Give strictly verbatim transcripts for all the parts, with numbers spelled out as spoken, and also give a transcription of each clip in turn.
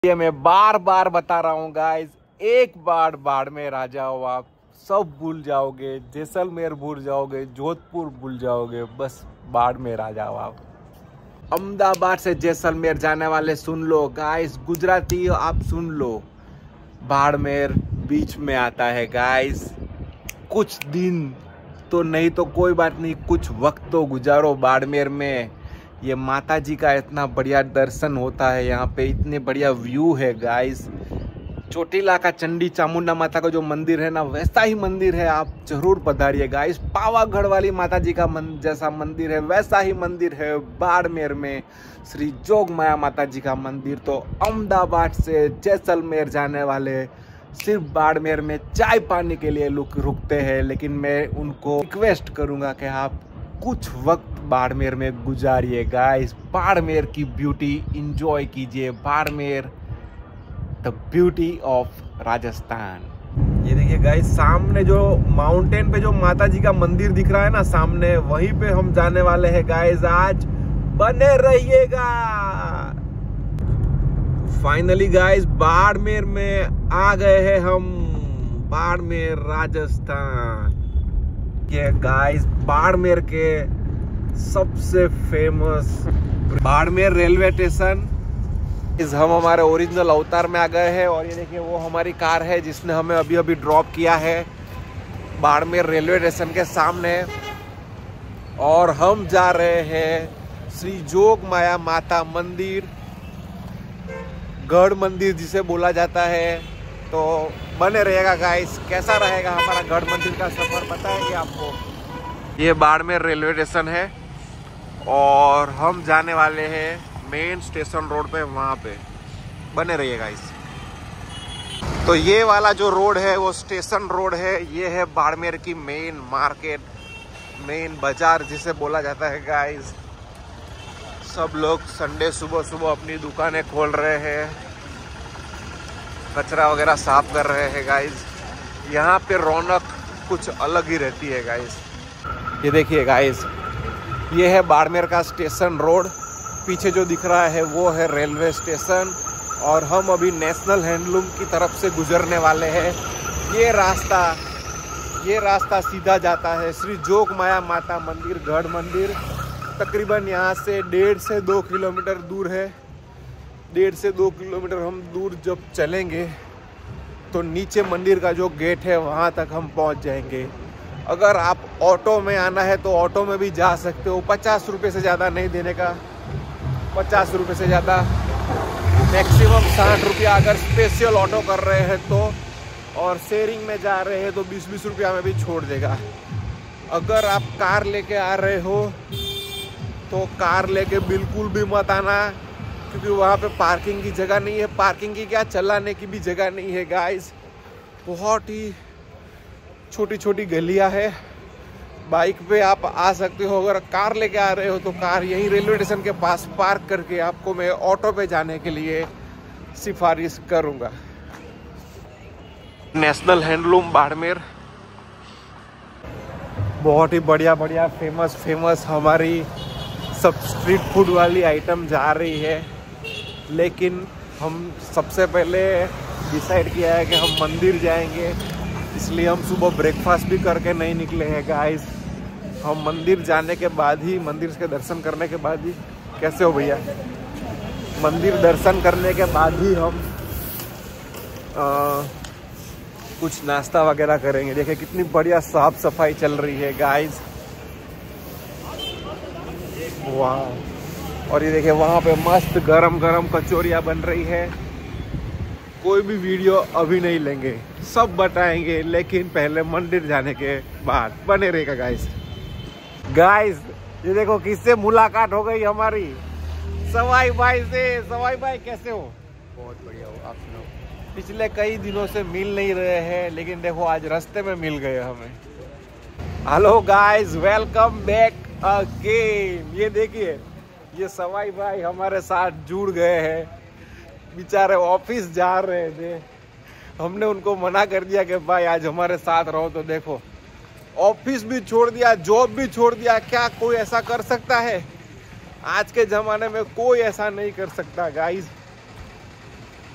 ये मैं बार बार बता रहा हूँ गाइस, एक बार बाड़मेर आ जाओ, आप सब भूल जाओगे। जैसलमेर भूल जाओगे, जोधपुर भूल जाओगे, बस बाड़मेर आ जाओ आप। अहमदाबाद से जैसलमेर जाने वाले सुन लो गाइस, गुजराती आप सुन लो, बाड़मेर बीच में आता है गाइस। कुछ दिन तो नहीं तो कोई बात नहीं, कुछ वक्त तो गुजारो बाड़मेर में। ये माता जी का इतना बढ़िया दर्शन होता है, यहाँ पे इतने बढ़िया व्यू है गाइस। चोटीला का चंडी चामुंडा माता का जो मंदिर है ना, वैसा ही मंदिर है, आप जरूर पधारिए गाइस। पावागढ़ वाली माता जी का मन, जैसा मंदिर है वैसा ही मंदिर है बाड़मेर में, श्री जोग माया माता जी का मंदिर। तो अहमदाबाद से जैसलमेर जाने वाले सिर्फ बाड़मेर में चाय पानी के लिए रुक रुकते हैं, लेकिन मैं उनको रिक्वेस्ट करूंगा कि आप कुछ वक्त बाड़मेर में गुजारिए गाइस। बाड़मेर की ब्यूटी एंजॉय कीजिए, Barmer the beauty of Rajasthan. ये देखिए गाइस, सामने जो माउंटेन पे जो माता जी का मंदिर दिख रहा है ना सामने, वहीं पे हम जाने वाले हैं गाइस आज। बने रहिएगा। फाइनली गाइस बाड़मेर में आ गए हैं हम, बाड़मेर राजस्थान। ये गाइस बाड़मेर के सबसे फेमस बाड़मेर रेलवे स्टेशन, इस हम हमारे ओरिजिनल अवतार में आ गए हैं। और ये देखिए वो हमारी कार है जिसने हमें अभी अभी ड्रॉप किया है बाड़मेर रेलवे स्टेशन के सामने। और हम जा रहे हैं श्री जोग माया माता मंदिर, गढ़ मंदिर जिसे बोला जाता है। तो बने रहेगा गाइस, कैसा रहेगा हमारा गढ़ मंदिर का सफर बताएंगे आपको। ये बाड़मेर रेलवे स्टेशन है और हम जाने वाले हैं मेन स्टेशन रोड पे, वहाँ पे बने रहिए गाइस। तो ये वाला जो रोड है वो स्टेशन रोड है, ये है बाड़मेर की मेन मार्केट, मेन बाजार जिसे बोला जाता है गाइस। सब लोग संडे सुबह सुबह अपनी दुकानें खोल रहे हैं, कचरा वगैरह साफ कर रहे हैं गाइस। यहाँ पे रौनक कुछ अलग ही रहती है गाइस। ये देखिए गाइस, ये है बाड़मेर का स्टेशन रोड, पीछे जो दिख रहा है वो है रेलवे स्टेशन। और हम अभी नेशनल हैंडलूम की तरफ से गुजरने वाले हैं। ये रास्ता ये रास्ता सीधा जाता है श्री जोग माया माता मंदिर, गढ़ मंदिर। तकरीबन यहाँ से डेढ़ से दो किलोमीटर दूर है। डेढ़ से दो किलोमीटर हम दूर जब चलेंगे तो नीचे मंदिर का जो गेट है वहाँ तक हम पहुँच जाएंगे। अगर आप ऑटो में आना है तो ऑटो में भी जा सकते हो, पचास रुपये से ज़्यादा नहीं देने का, पचास रुपये से ज़्यादा, मैक्सिमम साठ रुपया अगर स्पेशल ऑटो कर रहे हैं तो। और शेयरिंग में जा रहे हैं तो बीस बीस रुपया में भी छोड़ देगा। अगर आप कार लेके आ रहे हो तो कार लेके बिल्कुल भी मत आना, क्योंकि वहाँ पे पार्किंग की जगह नहीं है। पार्किंग की क्या, चलाने की भी जगह नहीं है गाइस। बहुत ही छोटी छोटी गलियाँ है, बाइक पे आप आ सकते हो। अगर कार लेके आ रहे हो तो कार यहीं रेलवे स्टेशन के पास पार्क करके आपको मैं ऑटो पे जाने के लिए सिफारिश करूँगा। नेशनल हैंडलूम बाड़मेर, बहुत ही बढ़िया बढ़िया फेमस फेमस हमारी सब स्ट्रीट फूड वाली आइटम जा रही है। लेकिन हम सबसे पहले डिसाइड किया है कि हम मंदिर जाएंगे, इसलिए हम सुबह ब्रेकफास्ट भी करके नहीं निकले हैं गाइस। हम मंदिर जाने के बाद ही, मंदिर के दर्शन करने के बाद ही, कैसे हो भैया, मंदिर दर्शन करने के बाद ही हम आ, कुछ नाश्ता वगैरह करेंगे। देखिए कितनी बढ़िया साफ सफाई चल रही है गाइस, वाह। और ये देखिए वहाँ पे मस्त गरम गरम कचौरियाँ बन रही है। कोई भी वीडियो अभी नहीं लेंगे, सब बताएंगे, लेकिन पहले मंदिर जाने के बाद बने रहेगा गाइस। गाइस ये देखो किससे मुलाकात हो गई हमारी, सवाई भाई से। सवाई भाई कैसे हो? बहुत बढ़िया हो, आप सुनाओ। पिछले कई दिनों से मिल नहीं रहे हैं, लेकिन देखो आज रास्ते में मिल गए हमें। Hello guys, welcome back again. ये देखिए ये सवाई भाई हमारे साथ जुड़ गए हैं। बेचारे ऑफिस जा रहे थे, हमने उनको मना कर दिया कि भाई आज हमारे साथ रहो। तो देखो ऑफिस भी छोड़ दिया, जॉब भी छोड़ दिया। क्या कोई ऐसा कर सकता है? आज के ज़माने में कोई ऐसा नहीं कर सकता गाइस।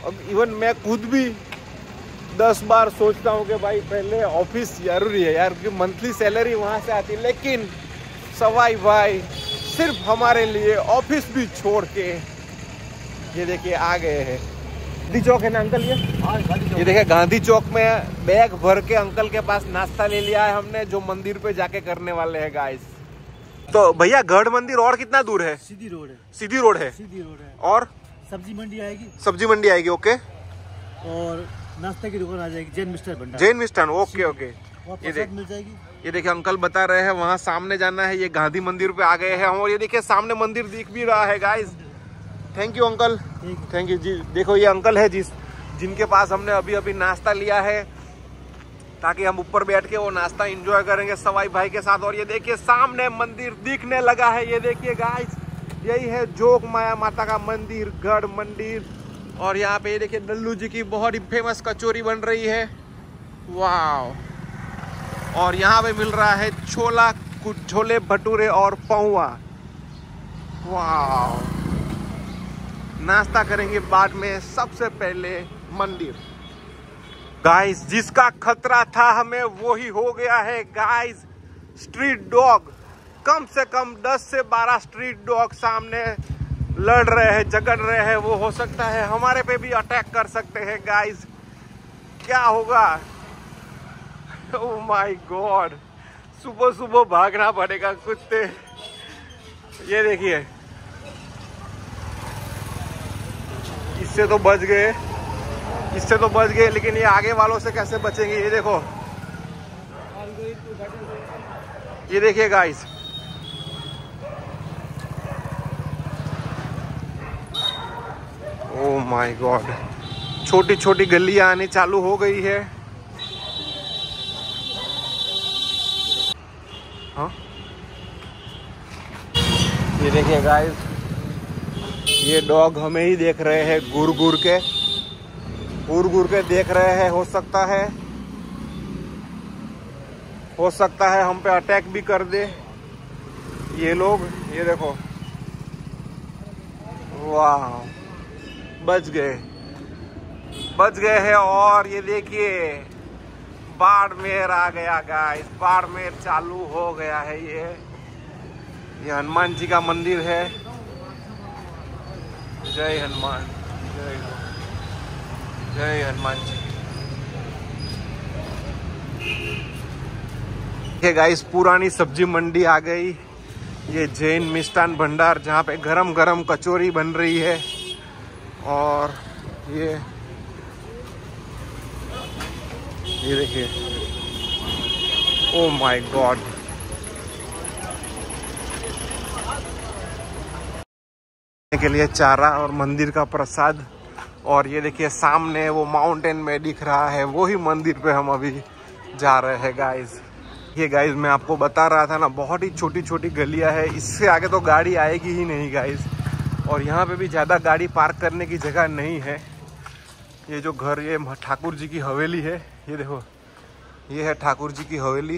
अब इवन मैं खुद भी दस बार सोचता हूँ कि भाई पहले ऑफिस जरूरी है यार, क्योंकि मंथली सैलरी वहाँ से आती है, लेकिन सवाई भाई सिर्फ हमारे लिए ऑफिस भी छोड़ के ये देखिए आ गए हैं। गांधी चौक है ना अंकल ये? ये देखिए गांधी चौक में बैग भर के अंकल के पास नाश्ता ले लिया है हमने, जो मंदिर पे जाके करने वाले हैं गाइस। तो भैया गढ़ मंदिर और कितना दूर है? सीधी रोड है। सीधी रोड है? सीधी रोड है। और सब्जी मंडी आएगी। सब्जी मंडी आएगी, ओके। और नाश्ते की दुकान आ जाएगी, जैन मिष्ठान भंडार। जैन मिष्ठान, ओके ओके। ये देख मिल जाएगी। ये देखिए अंकल बता रहे हैं वहाँ सामने जाना है, ये गांधी मंदिर पे आ गए हैं हम, और ये देखिए सामने मंदिर दिख भी रहा है guys. Thank you uncle, thank you जी। देखो ये अंकल है जिस जिनके पास हमने अभी अभी नाश्ता लिया है, ताकि हम ऊपर बैठ के वो नाश्ता एंजॉय करेंगे सवाई भाई के साथ। और ये देखिए सामने मंदिर दिखने लगा है, ये देखिए गाइस, यही है जोग माया माता का मंदिर, गढ़ मंदिर। और यहाँ पे ये देखिए डल्लू जी की बहुत ही फेमस कचौरी बन रही है, वाह। और यहाँ पे मिल रहा है छोला छोले भटूरे और पहुआ, वाह। नाश्ता करेंगे बाद में, सबसे पहले मंदिर। गाइस जिसका खतरा था हमें वो ही हो गया है गाइस। स्ट्रीट डॉग, कम से कम दस से बारह स्ट्रीट डॉग सामने लड़ रहे हैं, झगड़ रहे हैं। वो हो सकता है हमारे पे भी अटैक कर सकते हैं गाइस, क्या होगा? ओह माय गॉड, सुबह सुबह भागना पड़ेगा कुत्ते। ये देखिए इससे तो बच गए, इससे तो बच गए, लेकिन ये आगे वालों से कैसे बचेंगे? ये देखो, ये देखिए गाइस, ओह माय गॉड, छोटी छोटी गलियां आनी चालू हो गई है। हाँ ये देखिए गाइस, ये डॉग हमें ही देख रहे हैं, घूर घूर के घूर घूर के देख रहे हैं। हो सकता है हो सकता है हम पे अटैक भी कर दे ये लोग। ये देखो, वाह, बच गए बच गए हैं। और ये देखिए बाड़मेर आ गया गाइस, बाड़मेर चालू हो गया है। ये ये हनुमान जी का मंदिर है। जय हनुमान, जय जय हनुमान जी। ये गाइस पुरानी सब्जी मंडी आ गई, ये जैन मिष्ठान भंडार, जहाँ पे गरम गरम कचौरी बन रही है। और ये ये देखिए, ओह माय गॉड, के लिए चारा और मंदिर का प्रसाद। और ये देखिए सामने वो माउंटेन में दिख रहा है, वो ही मंदिर पे हम अभी जा रहे हैं गाइस। ये गाइस मैं आपको बता रहा था ना, बहुत ही छोटी छोटी गलियां है, इससे आगे तो गाड़ी आएगी ही नहीं गाइस। और यहाँ पे भी ज़्यादा गाड़ी पार्क करने की जगह नहीं है। ये जो घर, ये ठाकुर जी की हवेली है, ये देखो, ये है ठाकुर जी की हवेली।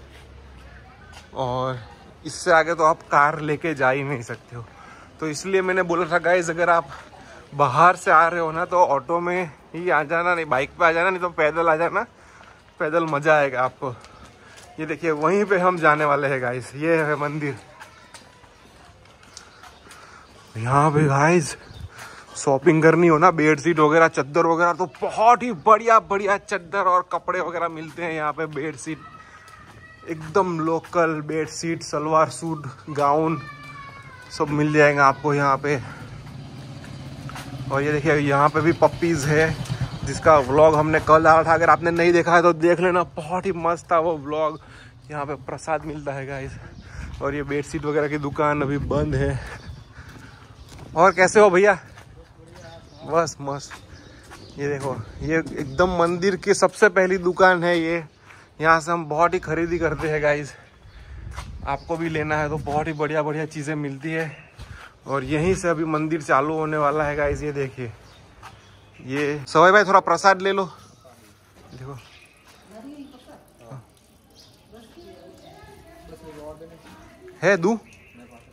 और इससे आगे तो आप कार लेके जा ही नहीं सकते हो। तो इसलिए मैंने बोला था गाइस, अगर आप बाहर से आ रहे हो ना तो ऑटो में ही आ जाना, नहीं बाइक पे आ जाना, नहीं तो पैदल आ जाना, पैदल मज़ा आएगा आपको। ये देखिए वहीं पे हम जाने वाले हैं गाइस, ये है मंदिर। यहाँ पे गाइस शॉपिंग करनी हो ना, बेडशीट वगैरह, चद्दर वगैरह, तो बहुत ही बढ़िया बढ़िया चद्दर और कपड़े वगैरह मिलते हैं यहाँ पे। बेडशीट एकदम local bedsheet, salwar suit, gown सब मिल जाएगा आपको यहाँ पे। और ये देखिए यहाँ पे भी पप्पीज है, जिसका व्लॉग हमने कल डाला था, अगर आपने नहीं देखा है तो देख लेना, बहुत ही मस्त था वो व्लॉग। यहाँ पे प्रसाद मिलता है गाइस। और ये बेडशीट वगैरह की दुकान अभी बंद है। और कैसे हो भैया? बस मस्त। ये देखो, ये एकदम मंदिर की सबसे पहली दुकान है ये, यहाँ से हम बहुत ही खरीदी करते हैं गाइस। आपको भी लेना है तो बहुत ही बढ़िया बढ़िया चीज़ें मिलती है। और यहीं से अभी मंदिर चालू होने वाला है गाइस। ये देखिए, ये सवाई भाई थोड़ा प्रसाद ले लो, देखो है दूं।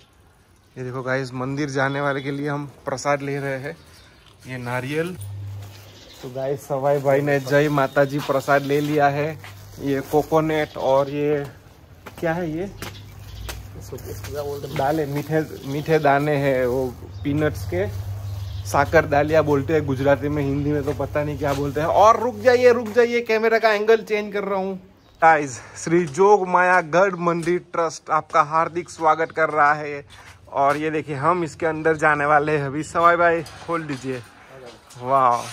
ये देखो गाइस, मंदिर जाने वाले के लिए हम प्रसाद ले रहे हैं। ये नारियल तो गाइस सवाई भाई ने जय माता जी प्रसाद ले लिया है। ये कोकोनट और ये क्या है, ये दाले, मीठे मीठे दाने हैं, वो पीनट्स के, साकर दालिया बोलते हैं गुजराती में, हिंदी में तो पता नहीं क्या बोलते हैं। और रुक जाइए रुक जाइए, कैमरा का एंगल चेंज कर रहा हूँ। गाइस श्री जोग माया गढ़ मंदिर ट्रस्ट आपका हार्दिक स्वागत कर रहा है। और ये देखिए हम इसके अंदर जाने वाले हैं अभी। सवाई भाई खोल दीजिए। वाह,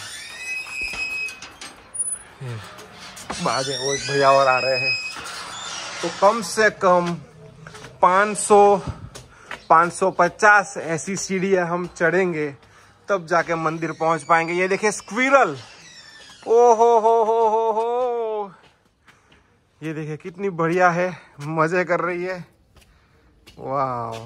बाजे वो भैया और आ रहे हैं। तो कम से कम पाँच सौ पाँच सौ पचास ऐसी सीढ़ियाँ हम चढ़ेंगे तब जाके मंदिर पहुंच पाएंगे। ये देखिए स्क्विरल, ओ हो हो हो हो हो, ये देखिए कितनी बढ़िया है, मजे कर रही है। वाह,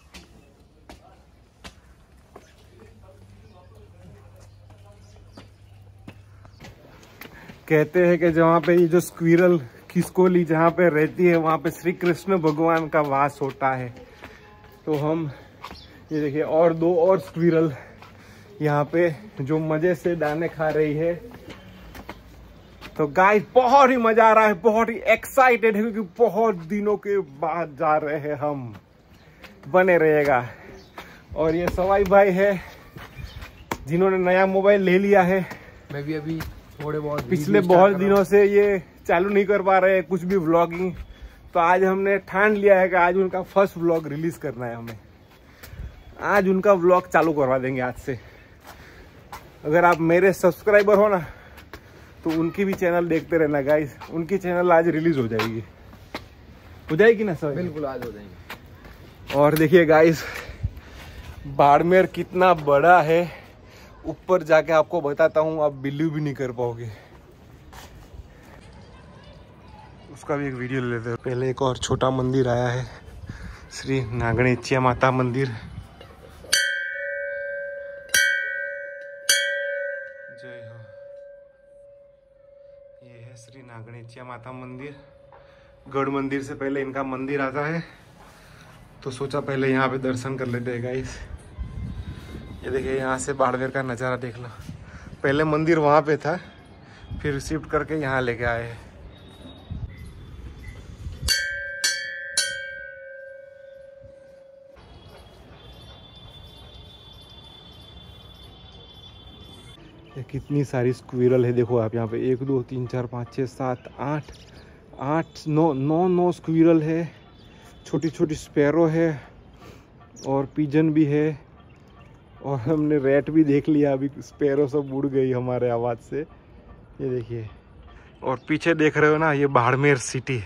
कहते हैं कि जहाँ पे ये जो स्क्विरल खिसकोली जहाँ पे रहती है वहाँ पे श्री कृष्ण भगवान का वास होता है। तो हम ये देखिए और दो और स्क्विरल यहाँ पे जो मजे से दाने खा रही है। तो गाइस बहुत ही मजा आ रहा है, बहुत ही एक्साइटेड है क्योंकि बहुत दिनों के बाद जा रहे हैं हम। बने रहेगा। और ये सवाई भाई है जिन्होंने नया मोबाइल ले लिया है। मैं भी अभी थोड़े बहुत पिछले बहुत दिनों से ये चालू नहीं कर पा रहे कुछ भी व्लॉगिंग, तो आज हमने ठान लिया है कि आज उनका फर्स्ट व्लॉग रिलीज करना है हमें। आज उनका व्लॉग चालू करवा देंगे आज से। अगर आप मेरे सब्सक्राइबर हो ना तो उनकी भी चैनल देखते रहना गाइस, उनकी चैनल आज रिलीज हो जाएगी। हो जाएगी ना सर? बिल्कुल आज हो जाएगी। और देखिए गाइस बाड़मेर कितना बड़ा है, ऊपर जाके आपको बताता हूँ, आप बिलीव भी नहीं कर पाओगे। उसका भी एक वीडियो ले लेते हैं। पहले एक और छोटा मंदिर आया है, श्री नागणेचिया माता मंदिर। जय हो। ये है श्री नागणेचिया माता मंदिर। गढ़ मंदिर से पहले इनका मंदिर आता है, तो सोचा पहले यहाँ पे दर्शन कर लेते हैं गाइस। ये देखिए यहाँ से बाड़मेर का नज़ारा देख लो। पहले मंदिर वहाँ पे था, फिर शिफ्ट करके यहाँ लेके आए हैं। ये कितनी सारी स्क्विरल है देखो आप यहाँ पे, एक दो तीन चार पाँच छः सात आठ आठ नौ नौ नौ स्क्विरल है। छोटी छोटी स्पैरो है और पिजन भी है। और हमने रैट भी देख लिया, अभी स्पैरो सब उड़ गई हमारे आवाज़ से। ये देखिए, और पीछे देख रहे हो ना, ये बाड़मेर सिटी,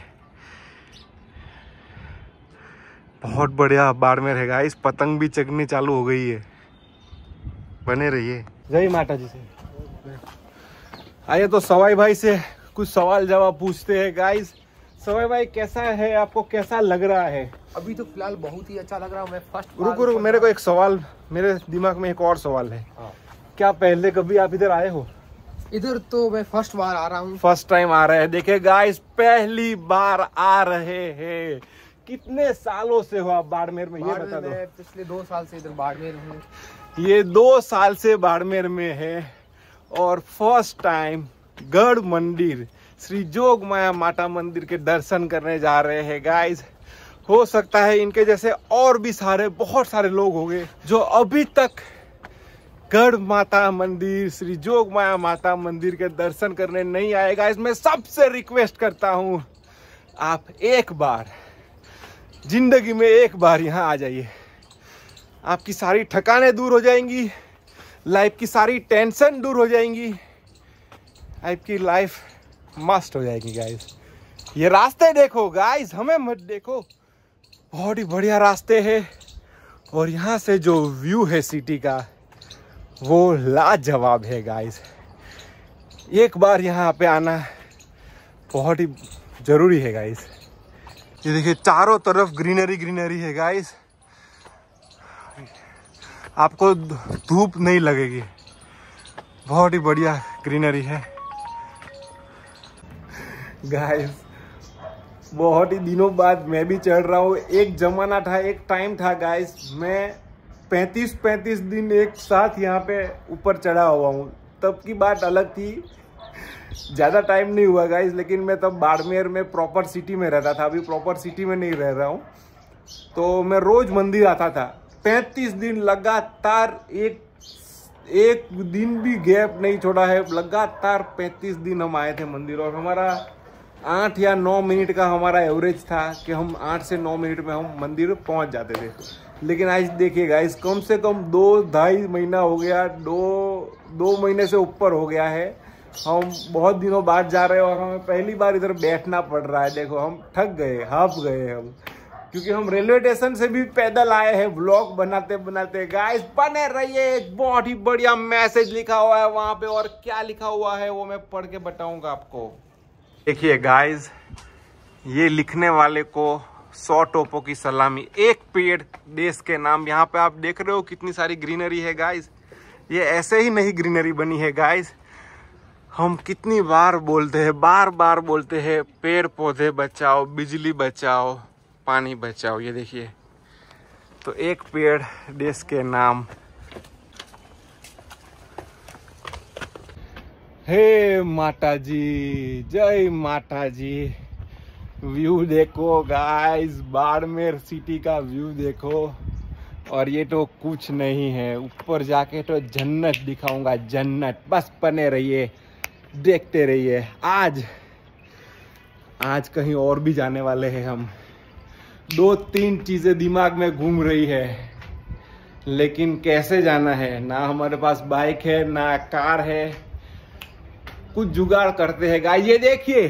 बहुत बढ़िया बाड़मेर है गाइस। पतंग भी चगनी चालू हो गई है। बने रहिए। जय माता जी से। आइए तो सवाई भाई से कुछ सवाल जवाब पूछते हैं गाइस। सवाई भाई कैसा है, आपको कैसा लग रहा है? अभी तो फिलहाल बहुत ही अच्छा लग रहा है। मैं फर्स्ट रुको रुको, मेरे को एक सवाल, मेरे दिमाग में एक और सवाल है। हाँ। क्या पहले कभी आप इधर आए हो? इधर तो मैं फर्स्ट बार आ रहा हूँ। फर्स्ट टाइम आ रहे हैं। देखिए गाइस पहली बार आ रहे हैं। कितने सालों से हो आप बाड़मेर में, ये बता दो। पिछले दो साल से इधर बाड़मेर हूँ। ये दो साल से बाड़मेर में है और फर्स्ट टाइम गढ़ मंदिर श्री जोग माया माता मंदिर के दर्शन करने जा रहे हैं गाइस। हो सकता है इनके जैसे और भी सारे बहुत सारे लोग होंगे जो अभी तक गढ़ माता मंदिर श्री जोग माया माता मंदिर के दर्शन करने नहीं आए। गाइस मैं सबसे रिक्वेस्ट करता हूँ, आप एक बार जिंदगी में एक बार यहाँ आ जाइए। आपकी सारी थकाने दूर हो जाएंगी, लाइफ की सारी टेंशन दूर हो जाएंगी, आपकी लाइफ मस्त हो जाएगी गाइस। ये रास्ते देखो गाइस, हमें मत देखो, बहुत ही बढ़िया रास्ते हैं। और यहाँ से जो व्यू है सिटी का वो लाजवाब है गाइस। एक बार यहाँ पे आना बहुत ही जरूरी है गाइस। ये देखिए चारों तरफ ग्रीनरी ग्रीनरी है गाइस, आपको धूप नहीं लगेगी, बहुत ही बढ़िया ग्रीनरी है गाइस। बहुत ही दिनों बाद मैं भी चढ़ रहा हूँ। एक जमाना था, एक टाइम था गाइस, मैं पैंतीस पैंतीस दिन एक साथ यहाँ पे ऊपर चढ़ा हुआ हूँ। तब की बात अलग थी, ज़्यादा टाइम नहीं हुआ गाइस, लेकिन मैं तब बाड़मेर में प्रॉपर सिटी में रहता था, अभी प्रॉपर सिटी में नहीं रह रहा हूँ। तो मैं रोज मंदिर आता था, पैंतीस दिन लगातार, एक एक दिन भी गैप नहीं छोड़ा है, लगातार पैंतीस दिन हम आए थे मंदिर। और हमारा आठ या नौ मिनट का हमारा एवरेज था कि हम आठ से नौ मिनट में हम मंदिर पहुंच जाते थे। लेकिन आज देखिए गाइस, कम से कम दो ढाई महीना हो गया, दो दो महीने से ऊपर हो गया है, हम बहुत दिनों बाद जा रहे हैं और हमें पहली बार इधर बैठना पड़ रहा है। देखो हम थक गए, हाफ गए हम, क्योंकि हम रेलवे स्टेशन से भी पैदल आए हैं व्लॉग बनाते बनाते। गाइस बने रहिए, एक बहुत ही बढ़िया मैसेज लिखा हुआ है वहां पे, और क्या लिखा हुआ है वो मैं पढ़ के बताऊंगा आपको। देखिए गाइस, ये लिखने वाले को सौ टोपों की सलामी, एक पेड़ देश के नाम। यहाँ पे आप देख रहे हो कितनी सारी ग्रीनरी है गाइस, ये ऐसे ही नहीं ग्रीनरी बनी है गाइस। हम कितनी बार बोलते हैं, बार बार बोलते हैं, पेड़ पौधे बचाओ, बिजली बचाओ, पानी बचाओ। ये देखिए, तो एक पेड़ देश के नाम। हे माता जी, जय माता जी। व्यू देखो गाइस, बाड़मेर सिटी का व्यू देखो। और ये तो कुछ नहीं है, ऊपर जाके तो जन्नत दिखाऊंगा, जन्नत। बस बने रहिए, देखते रहिए। आज आज कहीं और भी जाने वाले हैं हम। दो तीन चीजें दिमाग में घूम रही है, लेकिन कैसे जाना है, ना हमारे पास बाइक है ना कार है। कुछ जुगाड़ करते हैं गाइस। ये देखिए,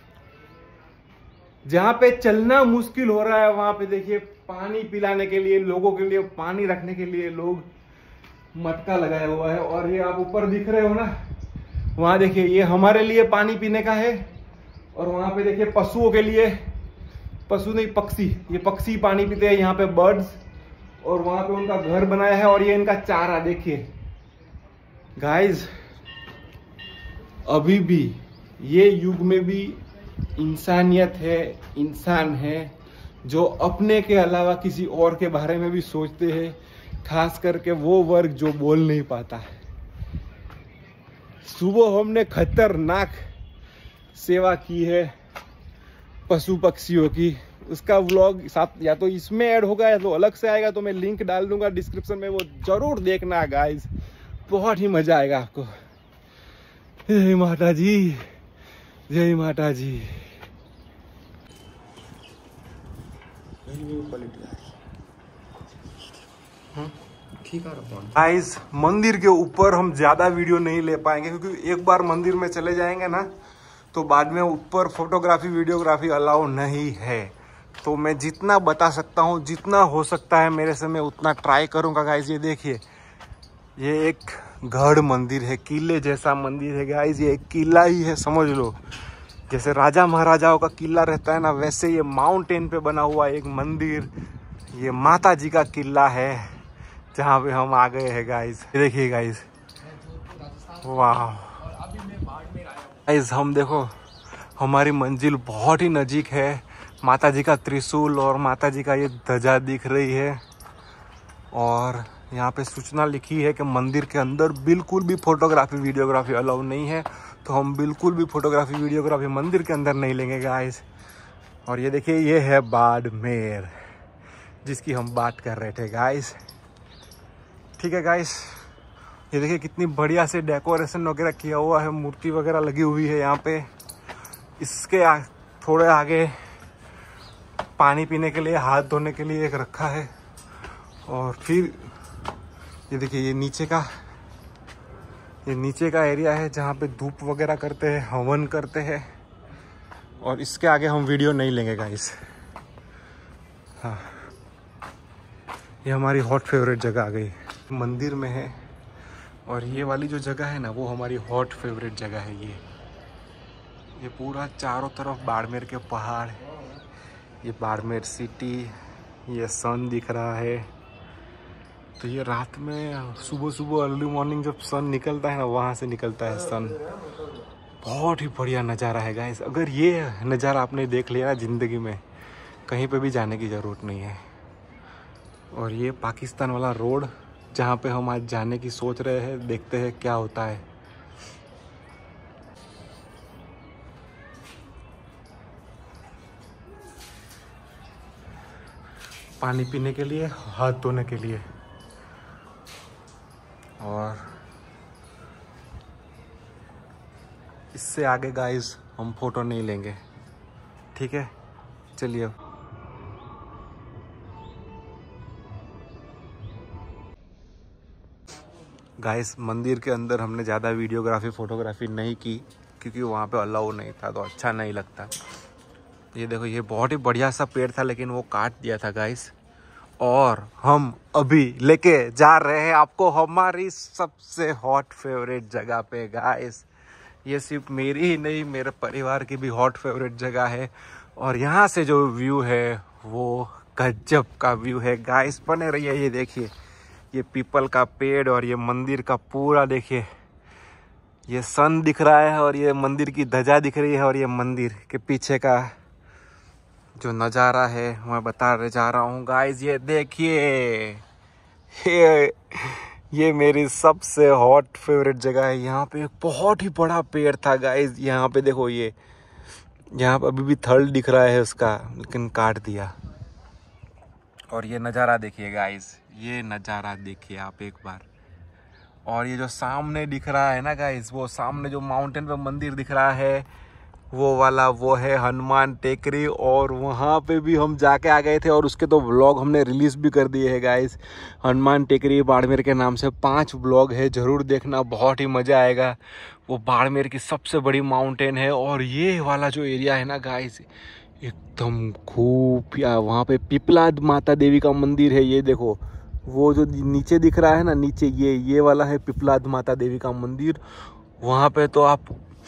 जहां पे चलना मुश्किल हो रहा है वहां पे देखिए, पानी पिलाने के लिए, लोगों के लिए पानी रखने के लिए लोग मटका लगाया हुआ है। और ये आप ऊपर दिख रहे हो ना, वहां देखिए, ये हमारे लिए पानी पीने का है। और वहां पे देखिए पशुओं के लिए, पशु नहीं पक्षी, ये पक्षी पानी पीते हैं यहाँ पे, बर्ड्स। और वहां पे उनका घर बनाया है और ये इनका चारा। देखिए गाइस, अभी भी ये युग में भी इंसानियत है, इंसान है जो अपने के अलावा किसी और के बारे में भी सोचते हैं, खास करके वो वर्ग जो बोल नहीं पाता है। सुबह हमने खतरनाक सेवा की है पशु पक्षियों की, उसका व्लॉग साथ या तो इसमें ऐड होगा या तो अलग से आएगा, तो मैं लिंक डाल दूंगा डिस्क्रिप्शन में, वो जरूर देखना गाइस, बहुत ही मजा आएगा आपको। जय माता जी, जय माता जी। गाइस, मंदिर के ऊपर हम ज्यादा वीडियो नहीं ले पाएंगे, क्योंकि एक बार मंदिर में चले जाएंगे ना तो बाद में ऊपर फोटोग्राफी वीडियोग्राफी अलाउ नहीं है। तो मैं जितना बता सकता हूँ, जितना हो सकता है मेरे से, मैं उतना ट्राई करूँगा गाइस। ये देखिए, ये एक गढ़ मंदिर है, किले जैसा मंदिर है गाइस, ये एक किला ही है समझ लो। जैसे राजा महाराजाओं का किला रहता है ना, वैसे ये माउंटेन पे बना हुआ एक मंदिर, ये माता जी का किला है जहाँ पे हम आ गए हैं गाइस। ये देखिए गाइस, वाह गाइस, हम देखो हमारी मंजिल बहुत ही नजीक है। माता जी का त्रिशूल और माता जी का ये ध्वजा दिख रही है। और यहाँ पे सूचना लिखी है कि मंदिर के अंदर बिल्कुल भी फोटोग्राफी वीडियोग्राफी अलाउ नहीं है, तो हम बिल्कुल भी फोटोग्राफी वीडियोग्राफी मंदिर के अंदर नहीं लेंगे गाइस। और ये देखिए, ये है बाड़मेर जिसकी हम बात कर रहे थे गाइस। ठीक है गाइस, ये देखिए कितनी बढ़िया से डेकोरेशन वगैरह किया हुआ है, मूर्ति वगैरह लगी हुई है यहाँ पे। इसके आ, थोड़े आगे पानी पीने के लिए, हाथ धोने के लिए एक रखा है। और फिर ये देखिए, ये नीचे का ये नीचे का एरिया है जहाँ पे धूप वगैरह करते हैं, हवन करते हैं। और इसके आगे हम वीडियो नहीं लेंगे गाइस। हाँ, ये हमारी हॉट फेवरेट जगह आ गई, मंदिर में है। और ये वाली जो जगह है ना, वो हमारी हॉट फेवरेट जगह है। ये ये पूरा चारों तरफ बाड़मेर के पहाड़, ये बाड़मेर सिटी, ये सन दिख रहा है। तो ये रात में, सुबह सुबह अर्ली मॉर्निंग जब सन निकलता है ना, वहाँ से निकलता है सन। बहुत ही बढ़िया नज़ारा है गाइस। अगर ये नज़ारा आपने देख लिया ना ज़िंदगी में, कहीं पे भी जाने की ज़रूरत नहीं है। और ये पाकिस्तान वाला रोड जहाँ पे हम आज जाने की सोच रहे हैं, देखते हैं क्या होता है। पानी पीने के लिए, हाथ धोने के लिए। और इससे आगे गाइस हम फोटो नहीं लेंगे, ठीक है? चलिए। गाइस मंदिर के अंदर हमने ज़्यादा वीडियोग्राफी फोटोग्राफी नहीं की क्योंकि वहाँ पे अलाउ नहीं था, तो अच्छा नहीं लगता। ये देखो, ये बहुत ही बढ़िया सा पेड़ था लेकिन वो काट दिया था गाइस। और हम अभी लेके जा रहे हैं आपको हमारी सबसे हॉट फेवरेट जगह पे गाइस। ये सिर्फ मेरी ही नहीं, मेरे परिवार की भी हॉट फेवरेट जगह है। और यहाँ से जो व्यू है वो गजब का व्यू है गाइस। बने रहिए। ये देखिए, ये पीपल का पेड़ और ये मंदिर का पूरा देखिए, ये सन दिख रहा है और ये मंदिर की ध्वजा दिख रही है। और ये मंदिर के पीछे का जो नज़ारा है मैं बता रहे जा रहा हूँ गाइस। ये देखिए, ये ये मेरी सबसे हॉट फेवरेट जगह है। यहाँ पे एक बहुत ही बड़ा पेड़ था गाइस। यहाँ पे देखो, ये यहाँ पे अभी भी थड़ दिख रहा है उसका, लेकिन काट दिया। और ये नज़ारा देखिए गाइस, ये नज़ारा देखिए आप एक बार। और ये जो सामने दिख रहा है ना गाइस, वो सामने जो माउंटेन पे मंदिर दिख रहा है वो वाला, वो है हनुमान टेकरी। और वहाँ पे भी हम जाके आ गए थे और उसके तो व्लॉग हमने रिलीज़ भी कर दिए हैं गाइस। हनुमान टेकरी बाड़मेर के नाम से पांच व्लॉग है, ज़रूर देखना, बहुत ही मज़ा आएगा। वो बाड़मेर की सबसे बड़ी माउंटेन है। और ये वाला जो एरिया है ना गाइस, एकदम खूब, या वहाँ पे पिपलाद माता देवी का मंदिर है। ये देखो, वो जो नीचे दिख रहा है ना, नीचे ये ये वाला है पिपलाद माता देवी का मंदिर। वहाँ पे तो आप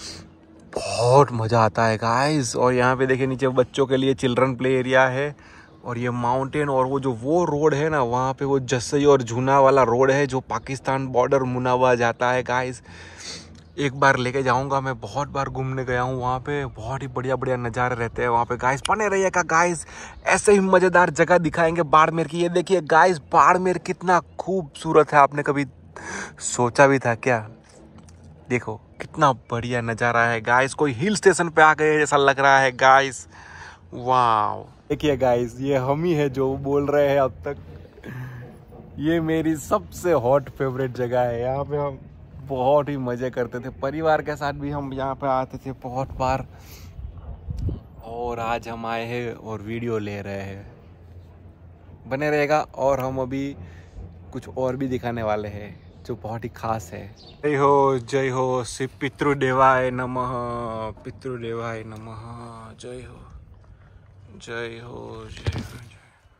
बहुत मज़ा आता है गाइस। और यहाँ पे देखिए, नीचे बच्चों के लिए चिल्ड्रन प्ले एरिया है। और ये माउंटेन और वो जो वो रोड है ना, वहाँ पे वो जस्सई और झूना वाला रोड है जो पाकिस्तान बॉर्डर मुनाबाव जाता है गाइस। एक बार लेके जाऊंगा, मैं बहुत बार घूमने गया हूँ वहाँ पे, बहुत ही बढ़िया बढ़िया नज़ारे रहते हैं वहाँ पे गाइस। बने रहिएगा गाइस, ऐसे ही मज़ेदार जगह दिखाएंगे बाड़मेर की। ये देखिए गाइस, बाड़मेर कितना खूबसूरत है, आपने कभी सोचा भी था क्या? देखो कितना बढ़िया नज़ारा है गाइस, कोई हिल स्टेशन पे आ गए जैसा लग रहा है गाइस। वाह, देखिए गाइस, ये हम ही है जो बोल रहे हैं अब तक। ये मेरी सबसे हॉट फेवरेट जगह है। यहाँ पे हम बहुत ही मज़े करते थे, परिवार के साथ भी हम यहाँ पे आते थे बहुत बार। और आज हम आए हैं और वीडियो ले रहे हैं, बने रहेगा। और हम अभी कुछ और भी दिखाने वाले हैं जो बहुत ही खास है। जय हो, जय हो, श्री पितृदेवाय नमः, पितृदेवाय नमः। जय हो, जय हो, जय हो, जय।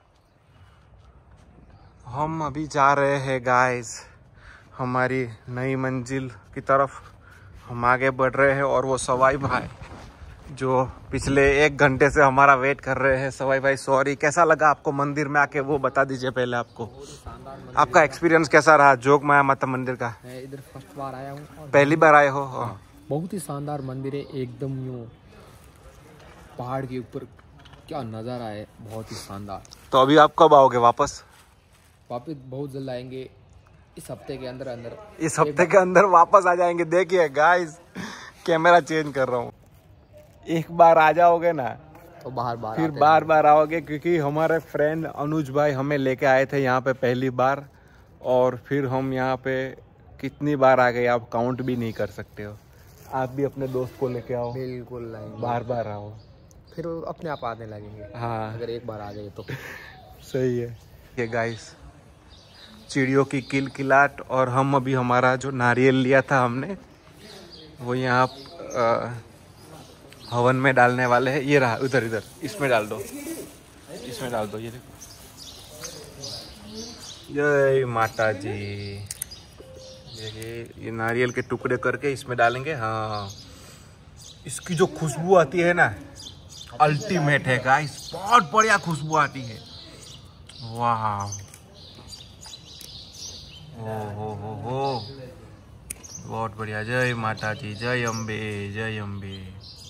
हम अभी जा रहे हैं गाइस हमारी नई मंजिल की तरफ। हम आगे बढ़ रहे हैं और वो सवाई भाई जो पिछले एक घंटे से हमारा वेट कर रहे हैं। सवाई भाई सॉरी, कैसा लगा आपको मंदिर में आके, वो बता दीजिए पहले। आपको आपका एक्सपीरियंस कैसा रहा जोग माया माता मंदिर का? मैं इधर फर्स्ट बार आया हूँ। पहली बार आए हो? हाँ, बहुत ही शानदार मंदिर है, एकदम यूं पहाड़ के ऊपर, क्या नज़ारा है, बहुत ही शानदार। तो अभी आप कब आओगे वापस? वापस बहुत जल्द आएंगे, इस हफ्ते के अंदर अंदर। इस हफ्ते के अंदर वापस आ जाएंगे। देखिए गाइस, कैमरा चेंज कर रहा हूँ। एक बार आ जाओगे ना तो बार बार फिर बार बार आओगे, क्योंकि हमारे फ्रेंड अनुज भाई हमें लेके आए थे यहाँ पे पहली बार। और फिर हम यहाँ पे कितनी बार आ गए आप काउंट भी नहीं कर सकते हो। आप भी अपने दोस्त को लेके आओ, बिल्कुल लाएंगे, बार बार आओ, फिर वो अपने आप आने लगेंगे। हाँ, अगर एक बार आ गए तो सही है। ये गाइस, चिड़ियों की किलकिलाट। और हम अभी हमारा जो नारियल लिया था हमने, वो यहाँ हवन में डालने वाले हैं। ये रहा, उधर इधर, इसमें डाल दो, इसमें डाल दो। ये देखो, जय माता जी। ये ये नारियल के टुकड़े करके इसमें डालेंगे। हाँ, इसकी जो खुशबू आती है ना, अल्टीमेट है गाइस, बहुत बढ़िया खुशबू आती है। वाह, ओ हो हो हो, बहुत बढ़िया। जय माता जी, जय अम्बे, जय अम्बे।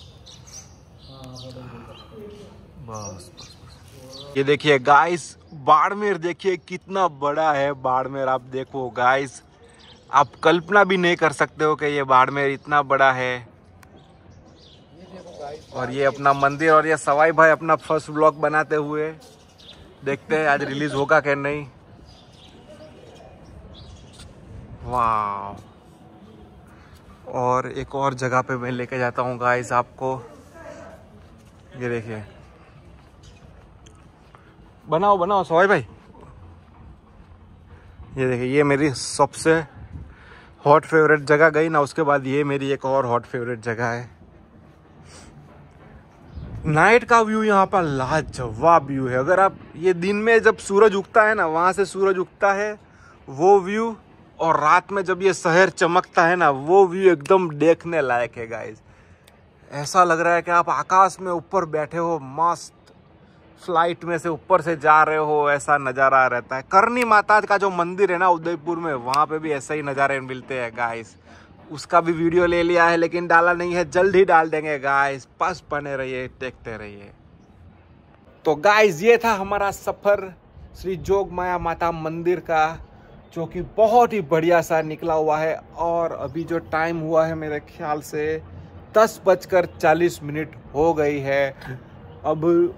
बस बस बस। ये देखिए गाइस, बाड़मेर देखिए कितना बड़ा है बाड़मेर। आप देखो गाइस, आप कल्पना भी नहीं कर सकते हो कि ये बाड़मेर इतना बड़ा है। और ये अपना मंदिर, और ये सवाई भाई अपना फर्स्ट व्लॉग बनाते हुए देखते हैं आज रिलीज होगा क्या नहीं। वाह, और एक और जगह पे मैं लेके जाता हूँ गाइस आपको। ये देखिए, बनाओ बनाओ सोए भाई। ये देखिए, ये मेरी सबसे हॉट फेवरेट जगह गई ना, उसके बाद ये मेरी एक और हॉट फेवरेट जगह है। नाइट का व्यू यहाँ पर लाजवाब व्यू है। अगर आप ये दिन में जब सूरज उगता है ना, वहाँ से सूरज उगता है वो व्यू, और रात में जब ये शहर चमकता है ना, वो व्यू एकदम देखने लायक है गाइस। ऐसा लग रहा है कि आप आकाश में ऊपर बैठे हो, मस्त फ्लाइट में से ऊपर से जा रहे हो, ऐसा नज़ारा रहता है। करनी माता का जो मंदिर है ना उदयपुर में, वहाँ पे भी ऐसे ही नज़ारे मिलते हैं गाइस। उसका भी वीडियो ले लिया है लेकिन डाला नहीं है, जल्द ही डाल देंगे गाइस। बस बने रहिए, देखते रहिए। तो गाइस, ये था हमारा सफ़र श्री जोग माया माता मंदिर का, जो कि बहुत ही बढ़िया सा निकला हुआ है। और अभी जो टाइम हुआ है मेरे ख्याल से दस बजकर चालीस मिनट हो गई है। अब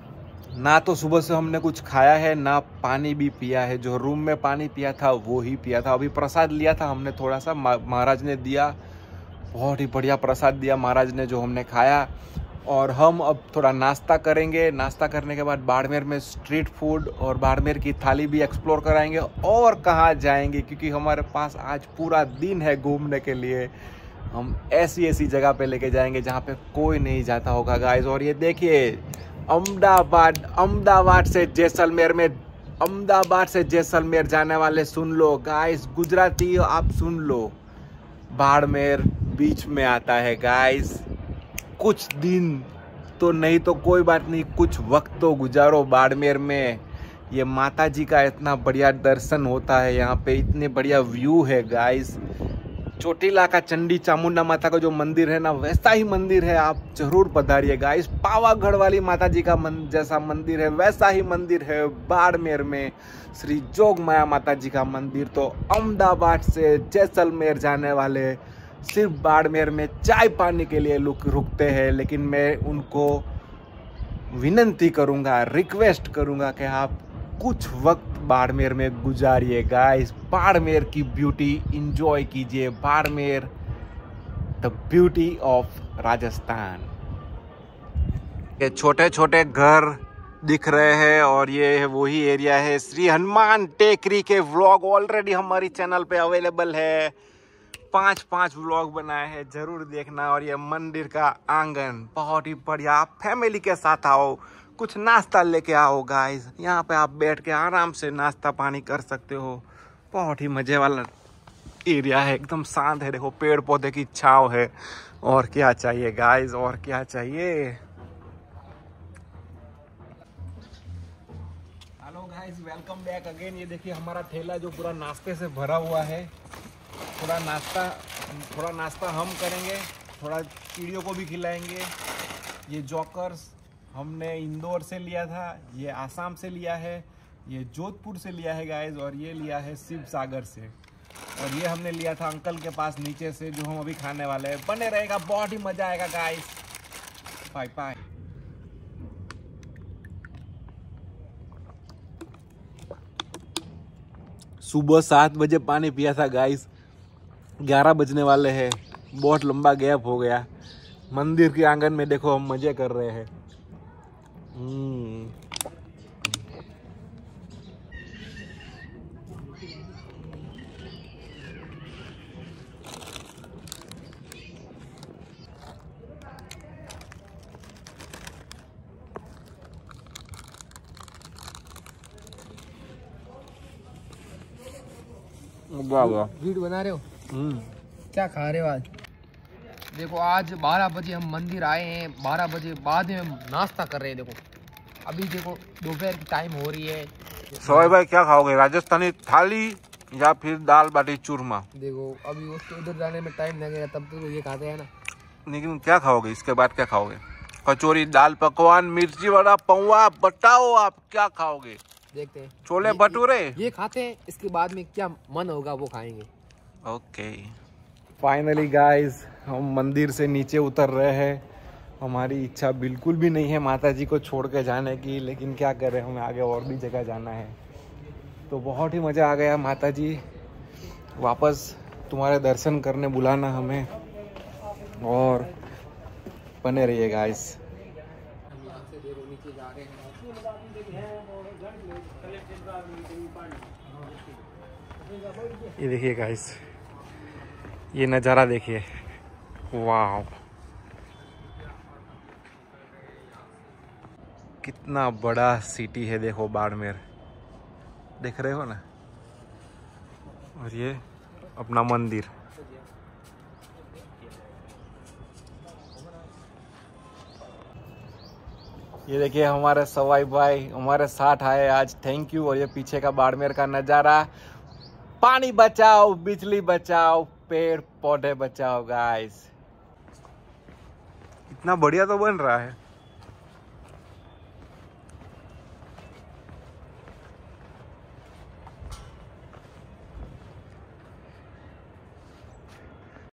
ना तो सुबह से हमने कुछ खाया है, ना पानी भी पिया है। जो रूम में पानी पिया था वो ही पिया था। अभी प्रसाद लिया था हमने थोड़ा सा, महाराज ने दिया, बहुत ही बढ़िया प्रसाद दिया महाराज ने, जो हमने खाया। और हम अब थोड़ा नाश्ता करेंगे। नाश्ता करने के बाद बाड़मेर में स्ट्रीट फूड और बाड़मेर की थाली भी एक्सप्लोर कराएंगे। और कहाँ जाएंगे, क्योंकि हमारे पास आज पूरा दिन है घूमने के लिए। हम ऐसी ऐसी जगह पे लेके जाएंगे जहाँ पे कोई नहीं जाता होगा गाइस। और ये देखिए, अहमदाबाद अहमदाबाद से जैसलमेर में अहमदाबाद से जैसलमेर जाने वाले सुन लो गाइस, गुजराती आप सुन लो, बाड़मेर बीच में आता है गाइस। कुछ दिन तो नहीं तो कोई बात नहीं, कुछ वक्त तो गुजारो बाड़मेर में। ये माता जी का इतना बढ़िया दर्शन होता है यहाँ पे, इतने बढ़िया व्यू है गाइस। चोटीला का चंडी चामुंडा माता का जो मंदिर है ना, वैसा ही मंदिर है, आप जरूर पधारिए गाइस। पावागढ़ वाली माता जी का मन जैसा मंदिर है, वैसा ही मंदिर है बाड़मेर में श्री जोग माया माता जी का मंदिर। तो अहमदाबाद से जैसलमेर जाने वाले सिर्फ बाड़मेर में चाय पानी के लिए रुक रुकते हैं, लेकिन मैं उनको विनती करूंगा, रिक्वेस्ट करूंगा कि आप कुछ वक्त बाड़मेर में गुजारिए गाइस। बाड़मेर की ब्यूटी एंजॉय कीजिए, Barmer the beauty of Rajasthan. ये छोटे छोटे घर दिख रहे हैं और ये है वही एरिया है। श्री हनुमान टेकरी के व्लॉग ऑलरेडी हमारी चैनल पे अवेलेबल है, पांच पांच व्लॉग बनाए हैं, जरूर देखना। और ये मंदिर का आंगन बहुत ही बढ़िया, आप फैमिली के साथ आओ, कुछ नाश्ता लेके आओ गाइस। यहाँ पे आप बैठ के आराम से नाश्ता पानी कर सकते हो। बहुत ही मजे वाला एरिया है, एकदम शांत है। देखो पेड़ पौधे की छांव है, और क्या चाहिए गाइस, और क्या चाहिए। Hello guys, welcome back again. ये देखिए हमारा ठेला जो पूरा नाश्ते से भरा हुआ है। थोड़ा नाश्ता थोड़ा नाश्ता हम करेंगे, थोड़ा चिड़ियों को भी खिलाएंगे। ये जॉकर्स हमने इंदौर से लिया था, ये आसाम से लिया है, ये जोधपुर से लिया है गाइस, और ये लिया है शिव सागर से। और ये हमने लिया था अंकल के पास नीचे से, जो हम अभी खाने वाले हैं। बने रहेगा, बहुत ही मजा आएगा गाइस। Bye bye. सुबह सात बजे पानी पिया था गाइस, ग्यारह बजने वाले हैं, बहुत लंबा गैप हो गया। मंदिर के आंगन में देखो हम मजे कर रहे हैं। हम्म वीडियो बना रहे हो? क्या खा रहे हो आज? देखो आज बारह बजे हम मंदिर आए हैं, बारह बजे बाद में हम नाश्ता कर रहे हैं। देखो अभी देखो दोपहर की टाइम हो रही है। सोए भाई क्या खाओगे, राजस्थानी थाली या फिर दाल बाटी चूरमा? देखो अभी उसके उधर जाने में टाइम लगेगा, तब तो ये खाते हैं ना। लेकिन क्या खाओगे इसके बाद, क्या खाओगे? कचौरी, दाल पकवान, मिर्ची वड़ा, पौवा, बताओ आप क्या खाओगे? देखते हैं। छोले भटूरे ये खाते हैं, इसके बाद में क्या मन होगा वो खाएंगे। ओके। फाइनली गाइस हम मंदिर से नीचे उतर रहे हैं। हमारी इच्छा बिल्कुल भी नहीं है माता जी को छोड़ के जाने की, लेकिन क्या करें, हमें आगे और भी जगह जाना है। तो बहुत ही मज़ा आ गया। माता जी वापस तुम्हारे दर्शन करने बुलाना हमें, और बने रहिए गाइस। हम यहाँ से देखो नीचे जा रहे हैं। ये देखिए गाइस, ये नज़ारा देखिए, वाह कितना बड़ा सिटी है। देखो बाड़मेर, देख रहे हो ना, और ये अपना मंदिर। ये देखिए हमारे सवाई भाई हमारे साथ आए आज, थैंक यू। और ये पीछे का बाड़मेर का नज़ारा, पानी बचाओ, बिजली बचाओ, पेड़ पौधे बचाओ गाइस। इतना बढ़िया तो बन रहा है।